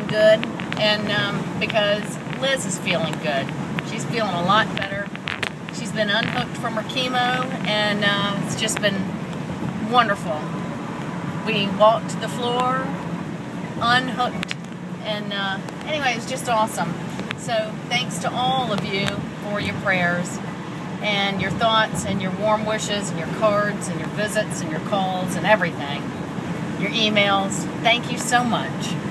good, and because Liz is feeling good. She's feeling a lot better. She's been unhooked from her chemo, and it's just been wonderful. We walked the floor, unhooked, and anyway, it was just awesome. So thanks to all of you for your prayers and your thoughts and your warm wishes and your cards and your visits and your calls and everything, your emails. Thank you so much.